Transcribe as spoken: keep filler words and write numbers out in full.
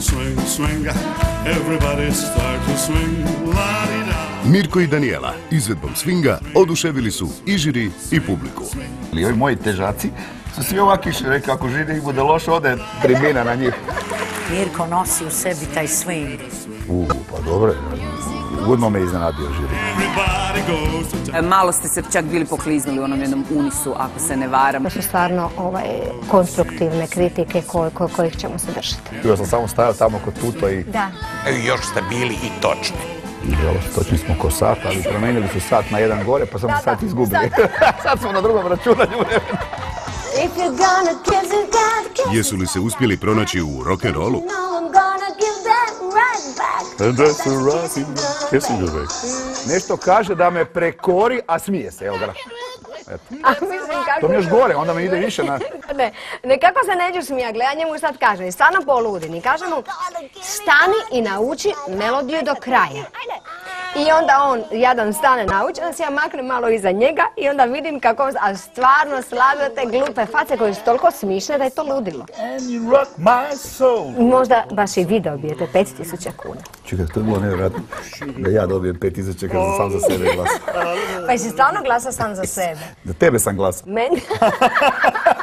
swing, swing. Everybody start to swing, la-di-da. Mirko i Danijela izvedbom swinga oduševili su i žiri i publiku. Ovi moji težaci su svi ovaki rekli, ako žiri ih bude loše, ode tribina na njih. Mirko nosi u sebi taj swing. U, pa dobro, ugodno me iznenadio žiri. Malo ste se čak bili pokliznuli u onom jednom unisu, ako se ne varam. To su stvarno konstruktivne kritike kojih ćemo se držati. Ja sam samo stajao tamo kod Tuto i... Da. Još ste bili i točni. Točni smo ko sat, ali promenili su sat na jedan gore, pa smo sat izgubili. Sad smo na drugom računanju vremena. Jesu li se uspjeli pronaći u rock'n'rollu? Nešto kaže da me prekori, a smije se, evo ga. To mi još gore, onda me ide više na... Ne, nekako se neću smija, gledaj, njemu sad kaže, stvarno poludi, kaže mu, stani i nauči melodiju do kraja. I onda on, jadan stane nauči, onda se ja maknem malo iza njega i onda vidim kako, a stvarno slavio te glupe face koje su toliko smišne da je to ludilo. Možda baš i vi dobijete pet tisuća kuna. Čekaj, to je bilo nevjerojatno da ja dobijem pet tisuća kad sam sam za sebe glasao. Pa jesi stvarno glasao sam za sebe? Da tebe sam glasao. Meni?